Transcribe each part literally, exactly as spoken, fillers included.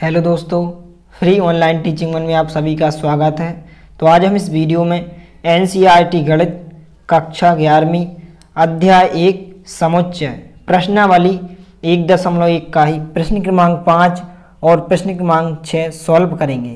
Hello दोस्तों, free online teaching one में आप सभी का स्वागत है। तो आज हम इस वीडियो में एनसीईआरटी गणित कक्षा ग्यारहवीं अध्याय एक समुच्चय प्रश्नावली एक दशमलव एक का ही प्रश्न क्रमांक पाँच और प्रश्न क्रमांक छः सॉल्व करेंगे।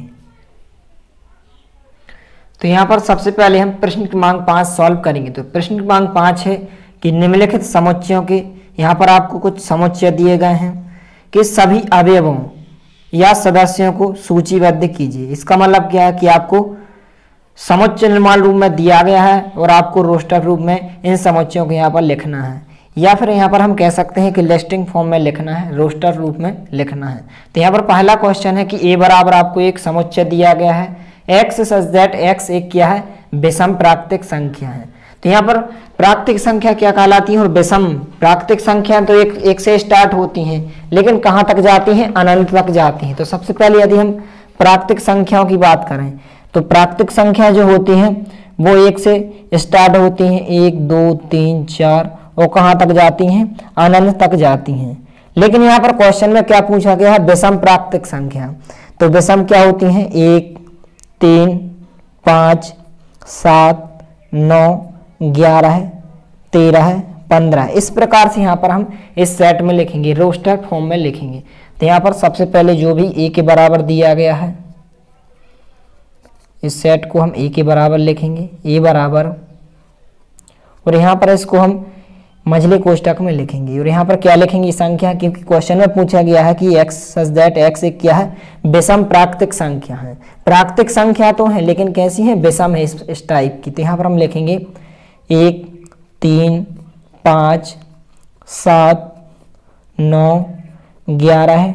तो यहाँ पर सबसे पहले हम प्रश्न क्रमांक पाँच सॉल्व करेंगे। तो प्रश्न क्रमांक पाँच है कि निम्नलिखित समुच्चयों के, यहाँ पर आपको कुछ समुच्चय दिए गए हैं कि सभी अवयवों या सदस्यों को सूचीबद्ध कीजिए। इसका मतलब क्या है कि आपको समुच्चय निर्माण रूप में दिया गया है और आपको रोस्टर रूप में इन समुच्चयों को यहाँ पर लिखना है, या फिर यहाँ पर हम कह सकते हैं कि लिस्टिंग फॉर्म में लिखना है, रोस्टर रूप में लिखना है। तो यहाँ पर पहला क्वेश्चन है कि ए बराबर आपको एक समुच्चय दिया गया है, एक्स सच दैट एक्स एक क्या है, विषम प्राकृतिक संख्या है। तो यहाँ पर प्राकृतिक संख्या क्या कहलाती है और विषम प्राकृतिक संख्या तो एक एक से स्टार्ट होती हैं, लेकिन कहाँ तक जाती हैं, अनंत तक जाती हैं। तो सबसे पहले यदि हम प्राकृतिक संख्याओं की बात करें तो प्राकृतिक संख्या जो होती हैं वो एक से स्टार्ट होती हैं, एक दो तीन चार, और कहाँ तक जाती हैं, अनंत तक जाती हैं। लेकिन यहाँ पर क्वेश्चन में क्या पूछा गया है, विषम प्राकृतिक संख्या। तो विषम क्या होती हैं, एक तीन पाँच सात नौ ग्यारह तेरह पंद्रह, इस प्रकार से यहाँ पर हम इस सेट में लिखेंगे, रोस्टर फॉर्म में लिखेंगे। तो यहाँ पर सबसे पहले जो भी ए के बराबर दिया गया है इस सेट को हम ए के बराबर लिखेंगे, ए बराबर, और यहाँ पर इसको हम मझले कोष्ठक में लिखेंगे। और यहाँ पर क्या लिखेंगे, संख्या, क्योंकि क्वेश्चन में पूछा गया है कि एक्स सच दैट एक्स एक क्या है, विषम प्राकृतिक संख्या है। प्राकृतिक संख्या तो है लेकिन कैसी है, विषम है इस, इस टाइप की। तो यहाँ पर हम लिखेंगे एक तीन पाँच सात नौ ग्यारह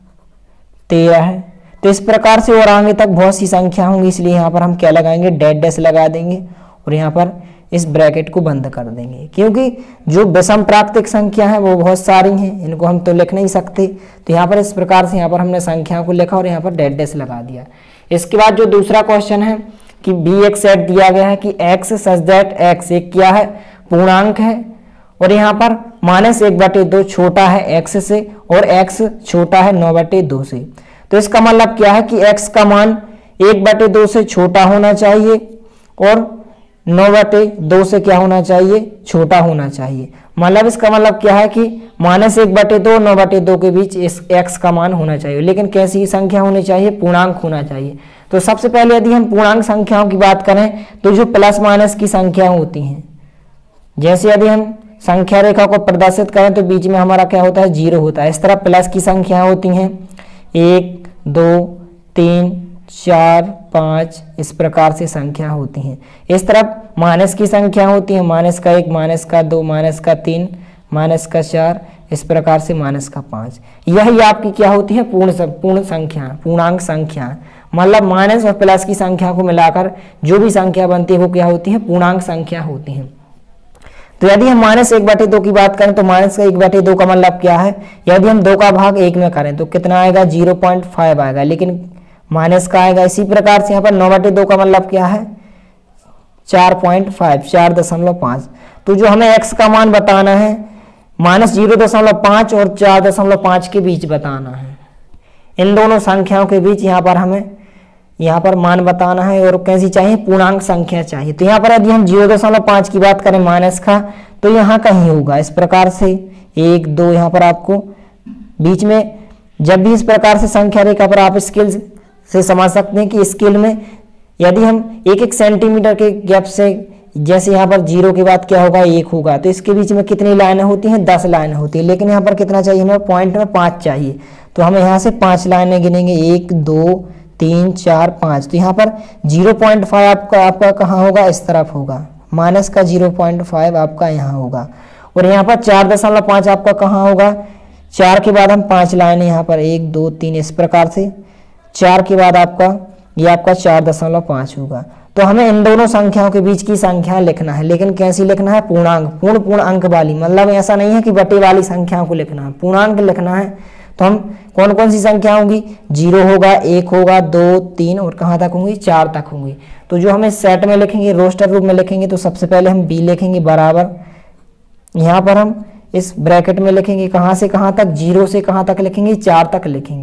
तेरह, तो इस प्रकार से और आगे तक बहुत सी संख्या होंगी, इसलिए यहाँ पर हम क्या लगाएंगे, डेड डैश लगा देंगे और यहाँ पर इस ब्रैकेट को बंद कर देंगे, क्योंकि जो विषम प्राकृतिक संख्या है वो बहुत सारी हैं, इनको हम तो लिख नहीं सकते। तो यहाँ पर इस प्रकार से यहाँ पर हमने संख्याओं को लिखा और यहाँ पर डेड डैश लगा दिया। इसके बाद जो दूसरा क्वेश्चन है कि बी एक सेट दिया गया है कि एक्स सच दैट एक्स एक क्या है, पूर्णांक है, और यहाँ पर माइनस एक बटे दो छोटा है एक्स से और एक्स छोटा है नौ बटे दो से। तो इसका मतलब क्या है कि एक्स का मान एक बटे दो से छोटा होना चाहिए और नौ बटे दो से क्या होना चाहिए, छोटा होना चाहिए। मतलब इसका मतलब क्या है कि माइनस एक बटे दो नौ बटे दो के बीच इस एक्स का मान होना चाहिए, लेकिन कैसी संख्या होनी चाहिए, पूर्णांक होना चाहिए। तो सबसे पहले यदि हम पूर्णांक संख्याओं की बात करें तो जो प्लस माइनस की संख्या होती हैं, जैसे यदि हम संख्या रेखा को प्रदर्शित करें तो बीच में हमारा क्या होता है, जीरो होता है। इस तरह प्लस की संख्या होती हैं एक दो तीन चार पाँच, इस प्रकार से संख्या होती हैं। इस तरफ माइनस की संख्या होती है, माइनस का एक, माइनस का दो, माइनस का तीन, माइनस का चार, इस प्रकार से माइनस का पाँच। यही आपकी क्या होती है, पूर्ण पूर्ण संख्या, पूर्णांक संख्या। मतलब माइनस और प्लस की संख्या को मिलाकर जो भी संख्या बनती है वो क्या होती है, पूर्णांक संख्या होती है। तो यदि हम माइनस एक बटे दो की बात करें तो माइनस का एक बटे दो का मतलब क्या है, यदि हम दो का भाग एक में करें तो कितना आएगा, जीरो पॉइंट फाइव आएगा, लेकिन माइनस का आएगा। इसी प्रकार से यहाँ पर नौ बटे दो का मतलब क्या है, चार पॉइंट फाइव, चार दशमलव पाँच। तो जो हमें एक्स का मान बताना है माइनस जीरो दशमलव पाँच और चार दशमलव पाँच के बीच बताना है, इन दोनों संख्याओं के बीच यहाँ पर हमें यहाँ पर मान बताना है, और कैसी चाहिए, पूर्णांक संख्या चाहिए। तो यहाँ पर यदि हम जीरो दशमलव पाँच की बात करें माइनस का, तो यहाँ कहीं होगा इस प्रकार से एक दो, यहाँ पर आपको बीच में जब भी इस प्रकार से संख्या रेखा पर आप स्केल से समझ सकते हैं कि स्केल में यदि हम एक एक सेंटीमीटर के गैप से, जैसे यहाँ पर जीरो के बाद क्या होगा, एक होगा, तो इसके बीच में कितनी लाइनें होती हैं, दस लाइनें होती है, लेकिन यहाँ पर कितना चाहिए, हमें पॉइंट में पाँच चाहिए। तो हमें यहाँ से पाँच लाइनें गिनेंगे, एक दो तीन चार पाँच। तो यहाँ पर जीरो पॉइंट फाइव आपका आपका कहाँ होगा, इस तरफ होगा, माइनस का जीरो पॉइंट फाइव आपका यहाँ होगा, और यहाँ पर चार दशमलव पाँच आपका कहाँ होगा, चार के बाद हम पाँच लाइनें यहाँ पर एक दो तीन, इस प्रकार से चार के बाद आपका ये आपका चार दशमलव पाँच होगा। तो हमें इन दोनों संख्याओं के बीच की संख्या लिखना है, लेकिन कैसी लिखना है, पूर्णांक, पूर्ण पूर्ण अंक वाली। मतलब ऐसा नहीं है कि बटे वाली संख्याओं को लिखना है, पूर्णांक लिखना है। तो हम कौन कौन सी संख्या होंगी, जीरो होगा, एक होगा, दो तीन, और कहाँ तक होंगी, चार तक होंगी। तो जो हमें सेट में लिखेंगे, रोस्टर रूप में लिखेंगे, तो सबसे पहले हम बी लिखेंगे बराबर, यहाँ पर हम इस ब्रैकेट में लिखेंगे कहाँ से कहाँ तक, जीरो से कहाँ तक लिखेंगे, चार तक लिखेंगे।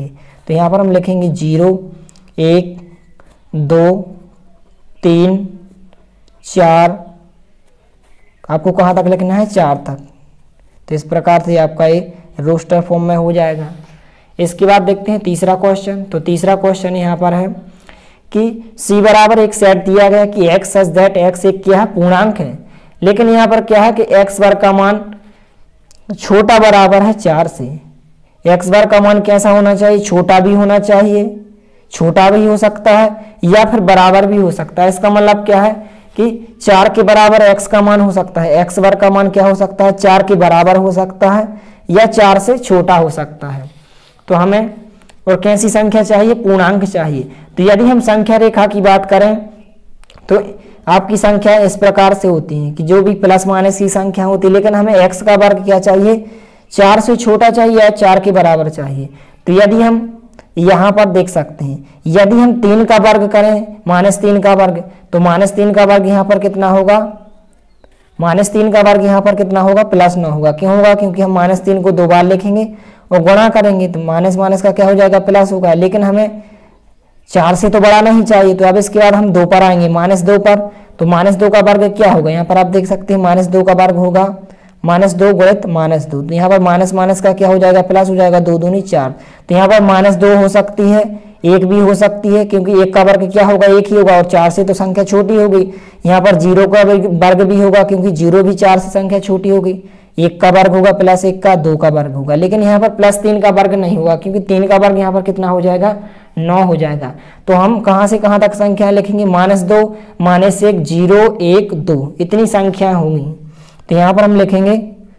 तो यहाँ पर हम लिखेंगे जीरो, एक, दो, तीन, चार, आपको कहाँ तक लिखना है, चार तक। तो इस प्रकार से आपका ये रोस्टर फॉर्म में हो जाएगा। इसके बाद देखते हैं तीसरा क्वेश्चन। तो तीसरा क्वेश्चन यहाँ पर है कि C बराबर एक सेट दिया गया कि x सच दैट x एक क्या है, पूर्णांक है, लेकिन यहाँ पर क्या है कि x वर्ग का मान छोटा बराबर है चार से। x वर्ग का मान कैसा होना चाहिए, छोटा भी होना चाहिए, छोटा भी हो सकता है या फिर बराबर भी हो सकता है। इसका मतलब क्या है कि चार के बराबर x का मान हो सकता है, x वर्ग का मान क्या हो सकता है, चार के बराबर हो सकता है या चार से छोटा हो सकता है। तो हमें और कैसी संख्या चाहिए, पूर्णांक चाहिए। तो यदि हम संख्या रेखा की बात करें तो आपकी संख्या इस प्रकार से होती है कि जो भी प्लस माइनस की संख्या होती है, लेकिन हमें x का वर्ग क्या चाहिए, चार से छोटा चाहिए या चार के बराबर चाहिए। तो यदि हम यहाँ पर देख सकते हैं, यदि हम तीन का वर्ग करें, माइनस तीन का वर्ग, तो माइनस तीन का वर्ग यहाँ पर कितना होगा, माइनस तीन का वर्ग यहाँ पर कितना होगा, प्लस नौ होगा। क्यों होगा, क्योंकि हम माइनस तीन को दो बार लिखेंगे और गुणा करेंगे तो माइनस माइनस का क्या हो जाएगा, प्लस होगा। लेकिन हमें चार से तो बड़ा नहीं चाहिए। तो अब इसके बाद हम दो पर आएंगे, माइनस दो पर। तो माइनस दो का वर्ग क्या होगा, यहाँ पर आप देख सकते हैं माइनस दो का वर्ग होगा माइनस दो गुणित माइनस दो। तो यहाँ पर माइनस माइनस का क्या हो जाएगा, प्लस हो जाएगा, दो दूनी चार। तो यहाँ पर माइनस दो हो सकती है, एक भी हो सकती है, क्योंकि एक का वर्ग क्या होगा, एक ही होगा, और चार से तो संख्या छोटी होगी। यहाँ पर जीरो का वर्ग भी होगा, क्योंकि जीरो भी चार से संख्या छोटी होगी। एक का वर्ग होगा प्लस एक का, दो का वर्ग होगा, लेकिन यहाँ पर प्लस तीन का वर्ग नहीं होगा, क्योंकि तीन का वर्ग यहाँ पर कितना हो जाएगा, नौ हो जाएगा। तो हम कहाँ से कहाँ तक संख्या लिखेंगे, माइनस दो, माइनस एक, जीरो, एक, दो, इतनी संख्या होंगी। तो यहाँ पर हम लिखेंगे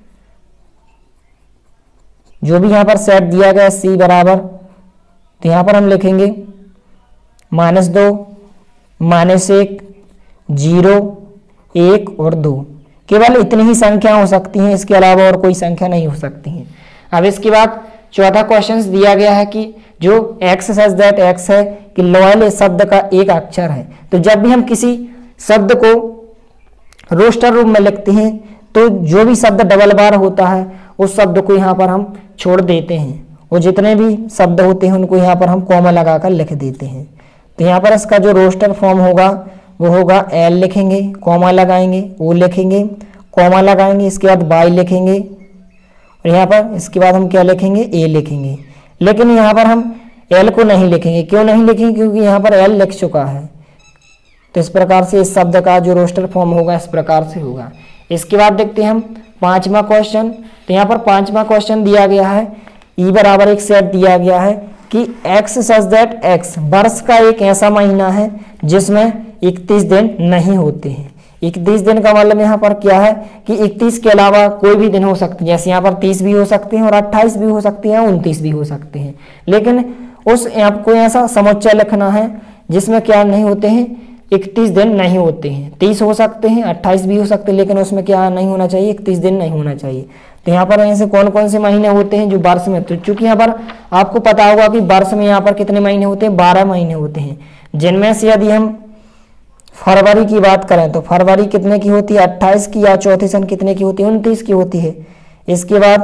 जो भी यहाँ पर सेट दिया गया C बराबर, तो यहाँ पर हम लिखेंगे माइनस दो, माइनस एक, जीरो, एक और दो। केवल इतनी ही संख्या हो सकती हैं, इसके अलावा और कोई संख्या नहीं हो सकती है। अब इसके बाद चौथा क्वेश्चन दिया गया है कि जो x सच दैट x है कि लॉयल शब्द का एक अक्षर है। तो जब भी हम किसी शब्द को रोस्टर रूप में लिखते हैं तो जो भी शब्द डबल बार होता है उस शब्द को यहाँ पर हम छोड़ देते हैं, और जितने भी शब्द होते हैं उनको यहाँ पर हम कॉमा लगाकर लिख देते हैं। तो यहाँ पर इसका जो रोस्टर फॉर्म होगा वो होगा एल लिखेंगे, कॉमा लगाएंगे, ओ लिखेंगे, कॉमा लगाएंगे, इसके बाद बाई लिखेंगे, और यहाँ पर इसके बाद हम क्या लिखेंगे, ए लिखेंगे। लेकिन यहाँ पर हम एल को नहीं लिखेंगे। क्यों नहीं लिखेंगे, क्योंकि यहाँ पर एल लिख चुका है। तो इस प्रकार से इस शब्द का जो रोस्टर फॉर्म होगा इस प्रकार से होगा। इसके बाद देखते हैं हम पांचवा क्वेश्चन। तो यहाँ पर पांचवा क्वेश्चन दिया गया है, ई बराबर एक सेट दिया गया है कि एक्स सच दैट एक्स वर्ष का एक ऐसा महीना है जिसमें इकतीस दिन नहीं होते हैं। इकतीस दिन का मतलब यहाँ पर क्या है कि इकतीस के अलावा कोई भी दिन हो सकते हैं, जैसे यहाँ पर तीस भी हो सकते हैं और अट्ठाईस भी हो सकते हैं, उनतीस भी हो सकते हैं। लेकिन उस आपको ऐसा समुच्चय लिखना है जिसमें क्या नहीं होते हैं, इकतीस दिन नहीं होते हैं। तीस हो सकते हैं, अट्ठाईस भी हो सकते हैं, लेकिन उसमें क्या नहीं होना चाहिए, इकतीस दिन नहीं होना चाहिए। तो यहाँ पर ऐसे कौन कौन से महीने होते हैं जो वर्ष में, तो चूंकि यहाँ पर आपको पता होगा कि वर्ष में यहाँ पर कितने महीने होते हैं, बारह महीने होते हैं, जिनमें से यदि हम फरवरी की बात करें तो फरवरी कितने की होती है, अट्ठाईस की, या चौथे सन कितने की होती है, उनतीस की होती है। इसके बाद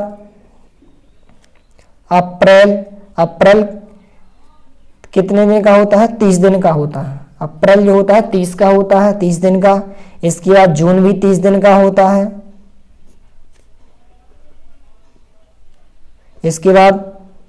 अप्रैल, अप्रैल कितने दिन का होता है, तीस दिन का होता है। अप्रैल जो होता है तीस का होता है, तीस दिन का। इसके बाद जून भी तीस दिन का होता है। इसके बाद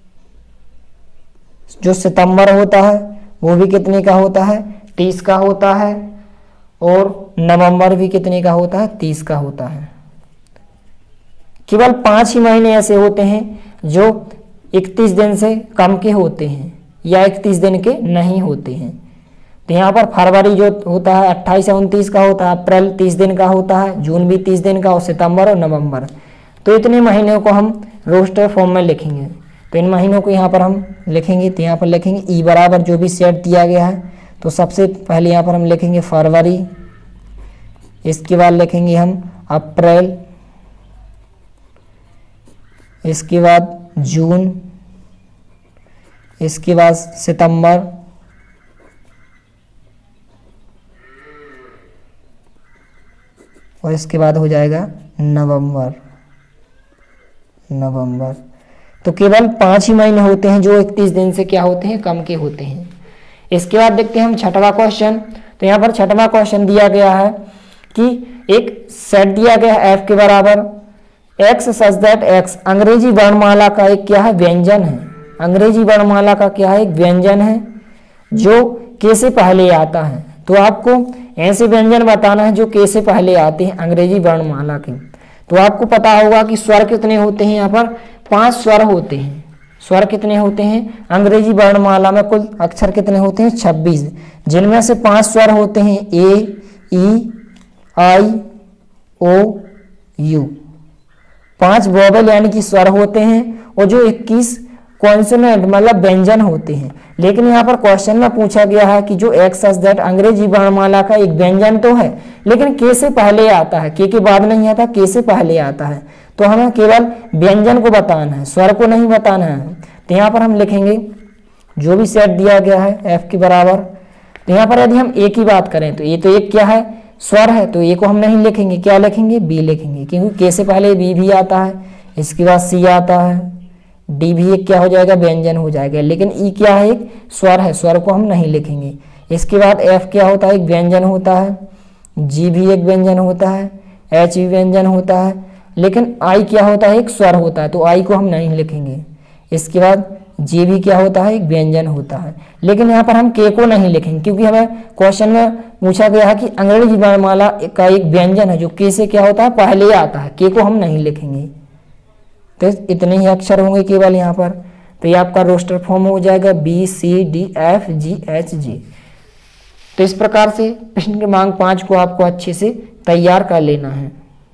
जो सितंबर होता है वो भी कितने का होता है, तीस का होता है। और नवंबर भी कितने का होता है, तीस का होता है। केवल पांच ही महीने ऐसे होते हैं जो इकतीस दिन से कम के होते हैं या इकतीस दिन के नहीं होते हैं। तो यहाँ पर फरवरी जो होता है अट्ठाईस या उनतीस का होता है, अप्रैल तीस दिन का होता है, जून भी तीस दिन का, और सितंबर और नवंबर। तो इतने महीनों को हम रोस्टर फॉर्म में लिखेंगे। तो इन महीनों को यहाँ पर हम लिखेंगे। तो यहाँ पर लिखेंगे ई बराबर जो भी सेट दिया गया है, तो सबसे पहले यहाँ पर हम लिखेंगे फरवरी, इसके बाद लिखेंगे हम अप्रैल, इसके बाद जून, इसके बाद सितंबर, और इसके बाद हो जाएगा नवंबर, नवंबर। तो केवल पाँच ही महीने होते हैं जो इकतीस दिन से क्या होते हैं, कम के होते हैं। इसके बाद देखते हैं हम छठवां क्वेश्चन। तो यहाँ पर छठवां क्वेश्चन दिया गया है कि एक सेट दिया गया है एफ के बराबर एक्स सच दैट एक्स अंग्रेजी वर्णमाला का एक क्या है, व्यंजन है। अंग्रेजी वर्णमाला का क्या है, एक व्यंजन है जो के से पहले आता है। तो आपको ऐसे व्यंजन बताना है जो के से पहले आते हैं अंग्रेजी वर्णमाला के। तो आपको पता होगा कि स्वर कितने होते हैं, यहाँ पर पांच स्वर होते हैं। स्वर कितने होते हैं, अंग्रेजी वर्णमाला में कुल अक्षर कितने होते हैं, छब्बीस, जिनमें से पांच स्वर होते हैं ए, ई, आई, ओ, यू। पांच वोवेल यानी कि स्वर होते हैं और जो इक्कीस कॉन्सोनेंट मतलब व्यंजन होते हैं। लेकिन यहाँ पर क्वेश्चन में पूछा गया है कि जो एक्स सच दैट अंग्रेजी वर्णमाला का एक व्यंजन तो है लेकिन के से पहले आता है, के के बाद नहीं आता, के से पहले आता है। तो हमें केवल व्यंजन को बताना है, स्वर को नहीं बताना है। तो यहाँ पर हम लिखेंगे जो भी सेट दिया गया है एफ के बराबर। तो यहाँ पर यदि हम ए की बात करें तो ये तो एक क्या है, स्वर है, तो ए को हम नहीं लिखेंगे, क्या लिखेंगे, बी लिखेंगे, क्योंकि के से पहले बी भी आता है। इसके बाद सी आता है, डी भी एक क्या हो जाएगा, व्यंजन हो जाएगा। लेकिन ई क्या है, एक स्वर है, स्वर को हम नहीं लिखेंगे। इसके बाद एफ क्या होता है, एक व्यंजन होता है। जी भी एक व्यंजन होता है, एच भी व्यंजन होता है। लेकिन आई क्या होता है, एक स्वर होता है, तो आई को हम नहीं लिखेंगे। इसके बाद जे भी क्या होता है, एक व्यंजन होता है। लेकिन यहाँ पर हम के को नहीं लिखेंगे क्योंकि हमें क्वेश्चन में पूछा गया है कि अंग्रेजी वर्णमाला का एक व्यंजन है जो के से क्या होता है, पहले आता है, के को हम नहीं लिखेंगे। तो इतने ही अक्षर होंगे केवल यहाँ पर। तो ये आपका रोस्टर फॉर्म हो जाएगा B C D F G H G. तो इस प्रकार से प्रश्न क्रमांक पाँच को आपको अच्छे से तैयार कर लेना है।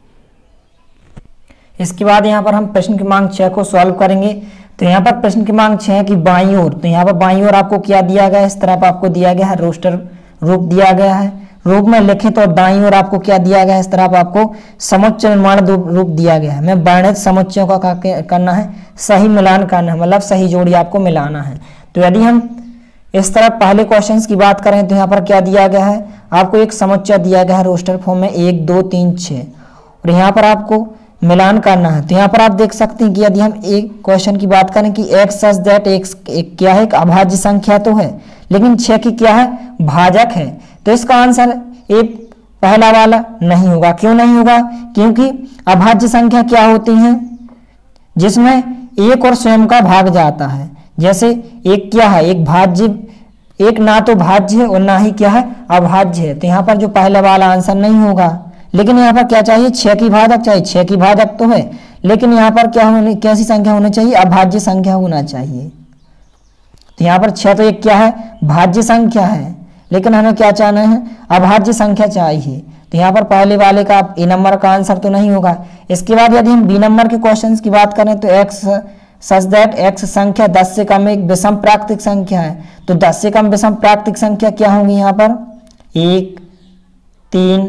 इसके बाद यहाँ पर हम प्रश्न क्रमांक छः को सॉल्व करेंगे। तो यहाँ पर प्रश्न क्रमांक छः की बाईं ओर, तो यहाँ पर बाईं ओर आपको क्या दिया गया है, इस तरफ आपको दिया गया है रोस्टर रूप दिया गया है। रूप में लिखे तो दाईं ओर आपको क्या दिया गया है, इस तरफ आपको समुच्चय निर्माण रूप दिया गया है। मैं वर्णित समुच्चयों का करना है, सही मिलान करना है, मतलब सही जोड़ी आपको मिलाना है। तो यदि हम इस तरह पहले क्वेश्चंस की बात करें तो यहाँ पर क्या दिया गया है, आपको एक समुच्चय दिया गया है रोस्टर फॉर्म में एक दो तीन छः, और यहाँ पर आपको मिलान करना है। तो यहाँ पर आप देख सकते हैं कि यदि हम एक क्वेश्चन की बात करें कि एक्स सच दैट एक्स एक क्या है, एक अभाज्य संख्या तो है लेकिन छः की क्या है, भाजक है। तो इसका आंसर ए पहला वाला नहीं होगा। क्यों नहीं होगा, क्योंकि अभाज्य संख्या क्या होती हैं जिसमें एक और स्वयं का भाग जाता है। जैसे एक क्या है, एक भाज्य, एक ना तो भाज्य है और ना ही क्या है, अभाज्य है। तो यहाँ पर जो पहला वाला आंसर नहीं होगा। लेकिन यहाँ पर क्या चाहिए, छः की भाजक चाहिए, छः की भाजक तो है लेकिन यहाँ पर क्या होने, कैसी संख्या होनी चाहिए, अभाज्य संख्या होना चाहिए। तो यहाँ पर छः तो एक क्या है, भाज्य संख्या है, लेकिन हमें क्या चाहना है, अभाज्य संख्या चाहिए। तो यहाँ पर पहले वाले का ए नंबर का आंसर तो नहीं होगा। इसके बाद यदि हम बी नंबर के क्वेश्चंस की बात करें तो एक्स सच दैट एक्स संख्या दस से कम एक विषम प्राकृतिक संख्या है। तो दस से कम विषम प्राकृतिक संख्या क्या होंगी, यहाँ पर एक, तीन,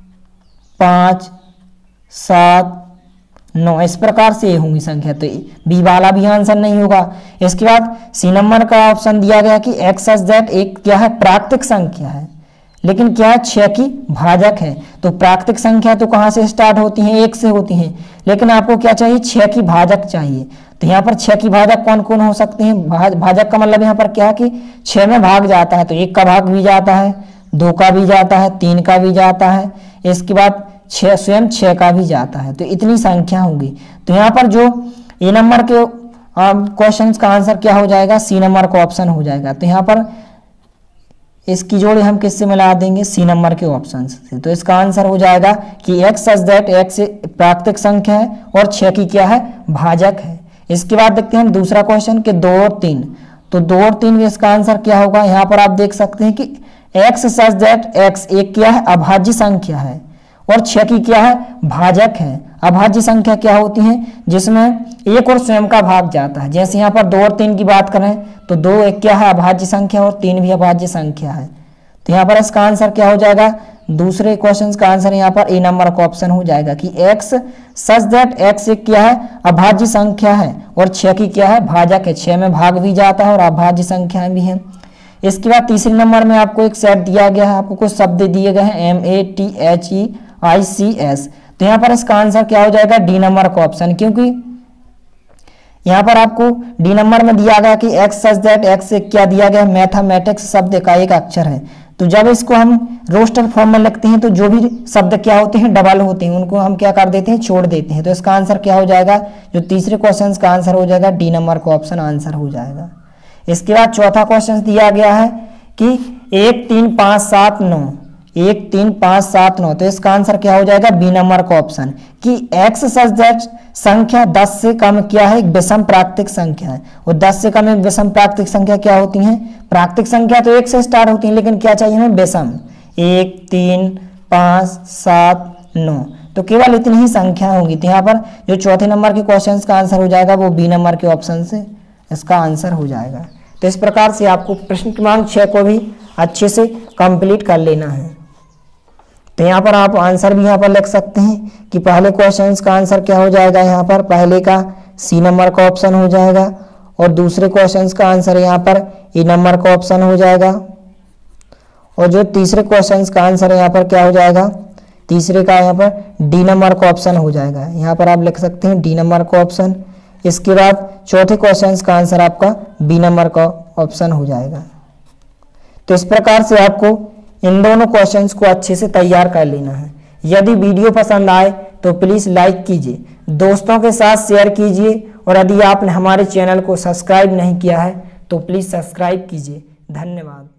पाँच, सात, नौ, इस प्रकार से होंगी संख्या। तो बी वाला भी आंसर नहीं होगा। इसके बाद सी नंबर का ऑप्शन दिया गया कि एक्स सच दैट एक क्या है, प्राकृतिक संख्या है लेकिन क्या है, छः की भाजक है। तो प्राकृतिक संख्या तो कहाँ से स्टार्ट होती हैं, एक से होती हैं, लेकिन आपको क्या चाहिए, छः की भाजक चाहिए। तो यहाँ पर छः की भाजक कौन कौन हो सकते हैं, भाज, भाजक का मतलब यहाँ पर क्या है कि छः में भाग जाता है। तो एक का भाग भी जाता है, दो का भी जाता है, तीन का भी जाता है, इसके बाद छः स्वयं छः का भी जाता है। तो इतनी संख्या होगी। तो यहाँ पर जो ए नंबर के क्वेश्चंस का आंसर क्या हो जाएगा, सी नंबर का ऑप्शन हो जाएगा। तो यहाँ पर इसकी जोड़ी हम किससे मिला देंगे, सी नंबर के ऑप्शन से। तो इसका आंसर हो जाएगा कि एक्स सच दैट एक्स प्राकृतिक संख्या है और छः की क्या है, भाजक है। इसके बाद देखते हैं दूसरा क्वेश्चन के दो और तीन। तो दो और तीन में इसका आंसर क्या होगा, यहाँ पर आप देख सकते हैं कि एक्स सच दैट एक्स एक क्या है, अभाज्य संख्या है और छः की क्या है, भाजक है। अभाज्य संख्या क्या होती है जिसमें एक और स्वयं का भाग जाता है। जैसे यहाँ पर दो और तीन की बात करें तो दो एक क्या है, अभाज्य संख्या और तीन भी अभाज्य संख्या है। तो यहाँ पर इसका आंसर क्या हो जाएगा, दूसरे क्वेश्चन का आंसर यहाँ पर ए नंबर का ऑप्शन हो जाएगा कि एक्स सच दैट एक्स एक क्या है, अभाज्य संख्या है और छः की क्या है, भाजक है। छः में भाग भी जाता है और अभाज्य संख्या भी है। इसके बाद तीसरे नंबर में आपको एक सेट दिया गया है, आपको कुछ शब्द दिए गए हैं M A T H E I C S. तो यहाँ पर इसका आंसर क्या हो जाएगा, डी नंबर का ऑप्शन, क्योंकि यहाँ पर आपको डी नंबर में दिया गया कि एक्स सच दैट, एक्स से क्या दिया गया, मैथमेटिक्स शब्द का एक अक्षर है। तो जब इसको हम रोस्टर फॉर्म में लिखते हैं तो जो भी शब्द क्या होते हैं, डबल होते हैं, उनको हम क्या कर देते हैं, छोड़ देते हैं। तो इसका आंसर क्या हो जाएगा, जो तीसरे क्वेश्चन का आंसर हो जाएगा डी नंबर का ऑप्शन आंसर हो जाएगा। इसके बाद चौथा क्वेश्चन दिया गया है कि एक तीन पाँच सात नौ, एक तीन पाँच सात नौ, तो इसका आंसर क्या हो जाएगा, बी नंबर का ऑप्शन कि एक्स सच दैट संख्या दस से कम क्या है, एक विषम प्राकृतिक संख्या है। और दस से कम एक विषम प्राकृतिक संख्या क्या होती है, प्राकृतिक संख्या तो एक से स्टार्ट होती है, लेकिन क्या चाहिए हमें, विषम। एक तीन पाँच सात नौ, तो केवल इतनी ही संख्या होगी। तो यहाँ पर जो चौथे नंबर के क्वेश्चन का आंसर हो जाएगा वो बी नंबर के ऑप्शन से इसका आंसर हो जाएगा। तो इस प्रकार से आपको प्रश्न क्रमांक छः को भी अच्छे से कंप्लीट कर लेना है। तो यहाँ पर आप आंसर भी यहाँ पर लिख सकते हैं कि पहले क्वेश्चन का आंसर क्या हो जाएगा, यहाँ पर पहले का सी नंबर का ऑप्शन हो जाएगा, और दूसरे क्वेश्चन का आंसर यहाँ पर ई नंबर का ऑप्शन हो जाएगा, और जो तीसरे क्वेश्चन का आंसर यहाँ पर क्या हो जाएगा, तीसरे का यहाँ पर डी नंबर का ऑप्शन हो जाएगा। यहाँ पर आप लिख सकते हैं डी नंबर का ऑप्शन। इसके बाद चौथे क्वेश्चन का आंसर आपका बी नंबर का ऑप्शन हो जाएगा। तो इस प्रकार से आपको इन दोनों क्वेश्चंस को अच्छे से तैयार कर लेना है। यदि वीडियो पसंद आए तो प्लीज़ लाइक कीजिए, दोस्तों के साथ शेयर कीजिए, और यदि आपने हमारे चैनल को सब्सक्राइब नहीं किया है तो प्लीज़ सब्सक्राइब कीजिए। धन्यवाद।